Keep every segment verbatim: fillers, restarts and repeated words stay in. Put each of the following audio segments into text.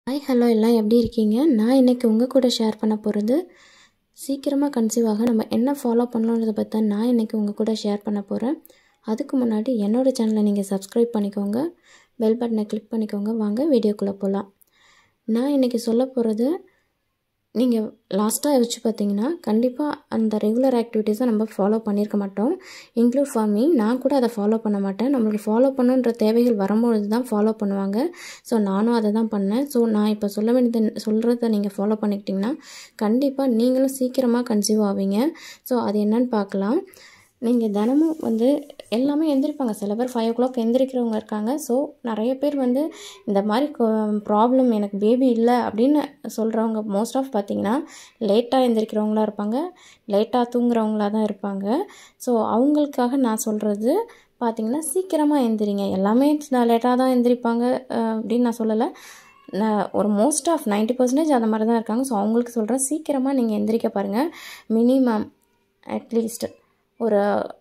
Hi hello எல்லாம் எப்படி இருக்கீங்க? நான் இன்றைக்கி உங்கள் கூட ஷேர் பண்ண போகிறது சீக்கிரமாக கன்சீவ் ஆக நம்ம என்ன ஃபாலோ பண்ணணுன்றதை பற்றி தான் நான் இன்றைக்கி உங்கள் கூட ஷேர் பண்ண போகிறேன். அதுக்கு முன்னாடி என்னோடய சேனலை நீங்கள் சப்ஸ்கிரைப் பண்ணிக்கோங்க, பெல் பட்டனை கிளிக் பண்ணிக்கோங்க. வாங்க வீடியோக்குள்ளே போகலாம். நான் இன்றைக்கி சொல்ல போகிறது நீங்கள் லாஸ்ட்டாக வச்சு பார்த்தீங்கன்னா கண்டிப்பாக அந்த ரெகுலர் ஆக்டிவிட்டீஸை நம்ம ஃபாலோ பண்ணியிருக்க மாட்டோம். இன்க்ளூட் ஃபார் மீ, நான் கூட அதை ஃபாலோ பண்ண மாட்டேன். நம்மளுக்கு ஃபாலோ பண்ணுன்ற தேவைகள் வரும்பொழுது தான் ஃபாலோ பண்ணுவாங்க. ஸோ நானும் அதை தான் பண்ணேன். ஸோ நான் இப்போ சொல்ல வேண்டியது சொல்கிறத நீங்கள் ஃபாலோ பண்ணிக்கிட்டிங்கன்னா கண்டிப்பாக நீங்களும் சீக்கிரமாக கன்சீவ் ஆவீங்க. ஸோ அது என்னன்னு பார்க்கலாம். நீங்கள் தினமும் வந்து எல்லாமே எந்திரிப்பாங்க. சில பேர் ஃபைவ் ஓ கிளாக் எந்திரிக்கிறவங்க இருக்காங்க. ஸோ நிறைய பேர் வந்து இந்த மாதிரி ப்ராப்ளம் எனக்கு பேபி இல்லை அப்படின்னு சொல்கிறவங்க மோஸ்ட் ஆஃப் பார்த்திங்கன்னா லேட்டாக எந்திரிக்கிறவங்களா இருப்பாங்க, லேட்டாக தூங்குறவங்களா தான் இருப்பாங்க. ஸோ அவங்களுக்காக நான் சொல்கிறது பார்த்திங்கன்னா சீக்கிரமாக எந்திரிங்க. எல்லாமே லேட்டாக தான் எந்திரிப்பாங்க அப்படின்னு நான் சொல்லலை. நான் ஒரு மோஸ்ட் ஆஃப் நைன்ட்டி பர்சன்டேஜ் அந்த மாதிரி தான் இருக்காங்க. ஸோ அவங்களுக்கு சொல்கிறேன், சீக்கிரமாக நீங்கள் எந்திரிக்க பாருங்கள். மினிமம் அட்லீஸ்ட் ஒரு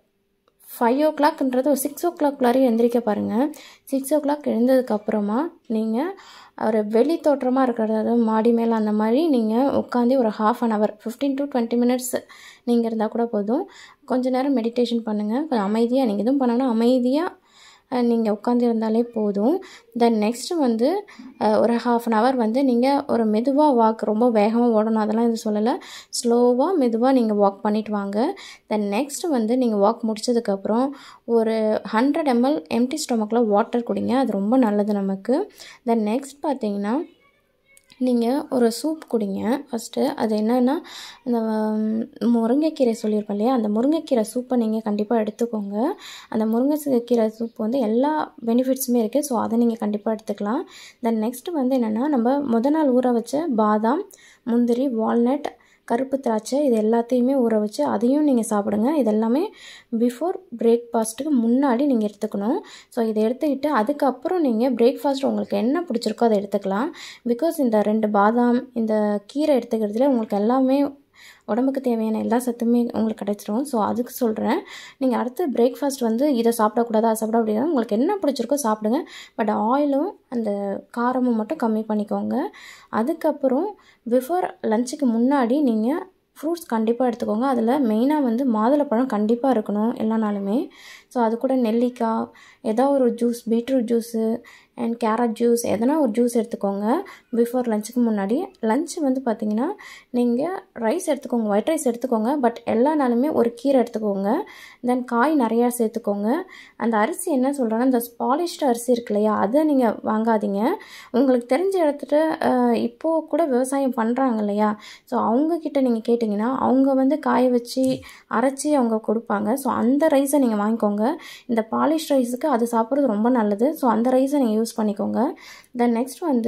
ஃபைவ் ஓ கிளாக்ன்றது ஒரு சிக்ஸ் ஓ கிளாக் வரையும் எந்திரிக்க பாருங்கள். சிக்ஸ் ஓ கிளாக் எழுந்ததுக்கப்புறமா நீங்கள் ஒரு வெளி தோற்றமாக இருக்கிறது மாடி மேலே அந்த மாதிரி நீங்கள் உட்காந்து ஒரு half an hour fifteen to twenty minutes நீங்கள் இருந்தால் கூட போதும். கொஞ்சம் நேரம் மெடிடேஷன் பண்ணுங்கள். கொஞ்சம் அமைதியாக நீங்கள் எதுவும் பண்ணணும்னா அமைதியாக நீங்கள் உட்காந்து இருந்தாலே போதும். தென் நெக்ஸ்ட்டு வந்து ஒரு ஹாஃப் அன் ஹவர் வந்து நீங்கள் ஒரு மெதுவாக வாக், ரொம்ப வேகமாக ஓடணும் அதெல்லாம் இது சொல்லலை, ஸ்லோவாக மெதுவாக நீங்கள் வாக் பண்ணிவிட்டு வாங்க. தென் நெக்ஸ்ட்டு வந்து நீங்கள் வாக் முடித்ததுக்கப்புறம் ஒரு ஹண்ட்ரட் எம்எல் எம்டி ஸ்டொமக்கில் வாட்டர் குடிங்க. அது ரொம்ப நல்லது நமக்கு. தென் நெக்ஸ்ட் பார்த்தீங்கன்னா நீங்கள் ஒரு சூப் குடிங்க ஃபஸ்ட்டு. அது என்னென்னா அந்த முருங்கைக்கீரை சொல்லியிருப்பேன் இல்லையா, அந்த முருங்கைக்கீரை சூப்பை நீங்கள் கண்டிப்பாக எடுத்துக்கோங்க. அந்த முருங்கைக்கீரை சூப் வந்து எல்லா பெனிஃபிட்ஸுமே இருக்குது. ஸோ அதை நீங்கள் கண்டிப்பாக எடுத்துக்கலாம். தென் நெக்ஸ்ட்டு வந்து என்னென்னா, நம்ம முத நாள் ஊற வச்ச பாதாம், முந்திரி, வால்நட், கருப்பு திராட்சை இது எல்லாத்தையுமே ஊற வச்சு அதையும் நீங்கள் சாப்பிடுங்க. இது எல்லாமே பிஃபோர் பிரேக்ஃபாஸ்ட்டுக்கு முன்னாடி நீங்கள் எடுத்துக்கணும். ஸோ இதை எடுத்துக்கிட்டு அதுக்கப்புறம் நீங்கள் பிரேக்ஃபாஸ்ட் உங்களுக்கு என்ன பிடிச்சிருக்கோ அதை எடுத்துக்கலாம். பிகாஸ் இந்த ரெண்டு பாதாம், இந்த கீரை எடுத்துக்கிறதுல உங்களுக்கு எல்லாமே உடம்புக்கு தேவையான எல்லா சத்துமே உங்களுக்கு கிடச்சிரும். ஸோ அதுக்கு சொல்கிறேன், நீங்கள் அடுத்து பிரேக்ஃபாஸ்ட் வந்து இதை சாப்பிடக்கூடாது அதை சாப்பிட அப்படின்னா உங்களுக்கு என்ன பிடிச்சிருக்கோ சாப்பிடுங்க. பட் ஆயிலும் அந்த காரமும் மட்டும் கம்மி பண்ணிக்கோங்க. அதுக்கப்புறம் பிஃபோர் லஞ்சுக்கு முன்னாடி நீங்கள் ஃப்ரூட்ஸ் கண்டிப்பாக எடுத்துக்கோங்க. அதில் மெயினாக வந்து மாதுளப்பழம் கண்டிப்பாக இருக்கணும் எல்லா நாளுமே. ஸோ அது கூட நெல்லிக்காய், ஏதோ ஒரு juice, beetroot juice and carrot juice, எதனா ஒரு ஜூஸ் எடுத்துக்கோங்க பிஃபோர் லஞ்சுக்கு முன்னாடி. லஞ்சு வந்து பார்த்திங்கன்னா நீங்கள் ரைஸ் எடுத்துக்கோங்க, ஒயிட் ரைஸ் எடுத்துக்கோங்க. பட் எல்லா நாளுமே ஒரு கீரை எடுத்துக்கோங்க. தென் காய் நிறையா சேர்த்துக்கோங்க. அந்த அரிசி என்ன சொல்கிறேன்னா, இந்த பாலிஷ்டு அரிசி இருக்கு இல்லையா, அதை நீங்கள் வாங்காதீங்க. உங்களுக்கு தெரிஞ்ச இடத்துல இப்போது கூட விவசாயம் பண்ணுறாங்க இல்லையா, ஸோ அவங்கக்கிட்ட நீங்கள் கேட்டிங்கன்னா அவங்க வந்து காய வச்சு அரைச்சி அவங்க கொடுப்பாங்க. ஸோ அந்த ரைஸை நீங்கள் வாங்கிக்கோங்க. இந்த பாலிஷ் ரைஸுக்கு அது சாப்பிட்றது ரொம்ப நல்லது. ஸோ அந்த ரைஸை நீங்கள் யூஸ் பண்ணிக்கோங்க. தென் நெக்ஸ்ட் வந்து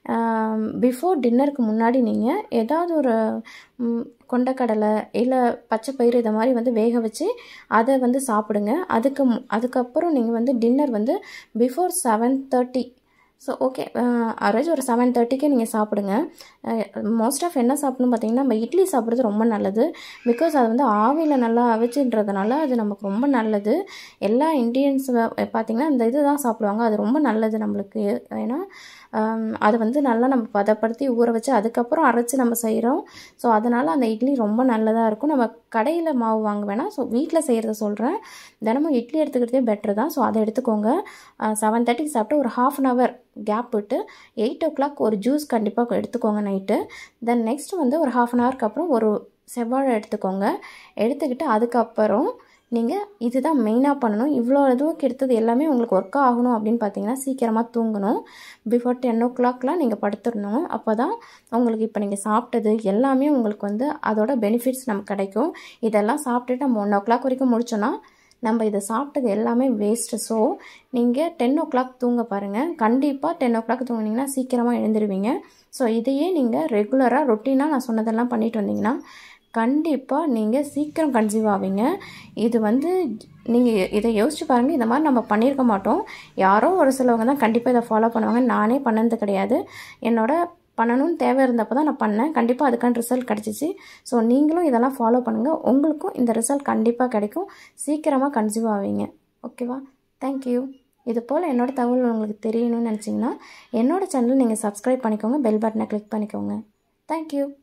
பிஃபோர் டின்னருக்கு முன்னாடி நீங்கள் ஏதாவது ஒரு கொண்டக்கடலை இல்லை பச்சை பயிறு இதை மாதிரி வந்து வேக வச்சு அதை வந்து சாப்பிடுங்க. அதுக்கு அதுக்கப்புறம் நீங்கள் வந்து டின்னர் வந்து before seven thirty so okay arrange ஒரு செவன் தேர்ட்டிக்கே நீங்கள் சாப்பிடுங்க. மோஸ்ட் ஆஃப் என்ன சாப்பிடணும் பார்த்தீங்கன்னா, நம்ம இட்லி சாப்பிட்றது ரொம்ப நல்லது. பிகாஸ் அது வந்து ஆவியில் நல்லா அவிச்சுன்றதுனால அது நமக்கு ரொம்ப நல்லது. எல்லா இண்டியன்ஸ் பார்த்திங்கன்னா இந்த இது தான் சாப்பிடுவாங்க. அது ரொம்ப நல்லது நம்மளுக்கு. ஏன்னா அதை வந்து நல்லா நம்ம பதப்படுத்தி ஊற வச்சு அதுக்கப்புறம் அரைச்சி நம்ம செய்கிறோம். ஸோ அதனால் அந்த இட்லி ரொம்ப நல்லதாக இருக்கும். நம்ம கடையில் மாவு வாங்க வேணாம். ஸோ வீட்டில் செய்கிறத சொல்கிறேன். தினமும் இட்லி எடுத்துக்கிறதே பெட்ரு தான். ஸோ அதை எடுத்துக்கோங்க. செவன் தேர்ட்டிக்கு சாப்பிட்டு ஒரு ஹாஃப் அன் ஹவர் கேப் விட்டு எயிட் ஓ கிளாக் ஒரு ஜூஸ் கண்டிப்பாக எடுத்துக்கோங்க நைட்டு. தென் நெக்ஸ்ட் வந்து ஒரு ஹாஃப் அன் ஹவருக்கு அப்புறம் ஒரு செவ்வாழை எடுத்துக்கோங்க. எடுத்துக்கிட்டு அதுக்கப்புறம் நீங்கள் இதுதான் மெயினாக பண்ணணும். இவ்வளோ இதுவுக்கு எடுத்தது எல்லாமே உங்களுக்கு ஒர்க் ஆகணும் அப்படின்னு பார்த்தீங்கன்னா சீக்கிரமாக தூங்கணும். பிஃபோர் டென் ஓ கிளாக்லாம் நீங்கள் படுத்துடணும். அப்போ தான் உங்களுக்கு இப்போ நீங்கள் சாப்பிட்டது எல்லாமே உங்களுக்கு வந்து அதோட பெனிஃபிட்ஸ் நமக்கு கிடைக்கும். இதெல்லாம் சாப்பிட்டுட்டு நம்ம ஒன் ஓ கிளாக் வரைக்கும் முடிச்சோன்னா நம்ம இதை சாப்பிட்டது எல்லாமே வேஸ்ட்டு. ஸோ நீங்கள் டென் ஓ கிளாக் தூங்க பாருங்கள். கண்டிப்பாக டென் ஓ கிளாக் தூங்கினீங்கன்னா சீக்கிரமாக எழுந்துருவீங்க. ஸோ இதையே நீங்கள் ரெகுலராக ரொட்டீனாக நான் சொன்னதெல்லாம் பண்ணிட்டு வந்தீங்கன்னா கண்டிப்பாக நீங்கள் சீக்கிரம் கன்சீவ் ஆவீங்க. இது வந்து நீங்கள் இதை யோசிச்சு பாருங்கள். இந்த மாதிரி நம்ம பண்ணியிருக்க மாட்டோம். யாரோ ஒரு சிலவங்க தான் கண்டிப்பாக இதை ஃபாலோ பண்ணுவாங்க. நானே பண்ணது கிடையாது. என்னோட பண்ணணும்னு தேவை இருந்தப்போ தான் நான் பண்ணேன். கண்டிப்பாக அதுக்கான ரிசல்ட் கிடச்சிச்சு. ஸோ நீங்களும் இதெல்லாம் ஃபாலோ பண்ணுங்கள். உங்களுக்கும் இந்த ரிசல்ட் கண்டிப்பாக கிடைக்கும். சீக்கிரமாக கன்சீவ் ஆவீங்க. ஓகேவா? தேங்க்யூ. இது போல் என்னோடய தகவல் உங்களுக்கு தெரியணும்னு நினச்சிங்கன்னா என்னோடய சேனல் நீங்கள் சப்ஸ்கிரைப் பண்ணிக்கோங்க, பெல் பட்டனை கிளிக் பண்ணிக்கோங்க. தேங்க்யூ.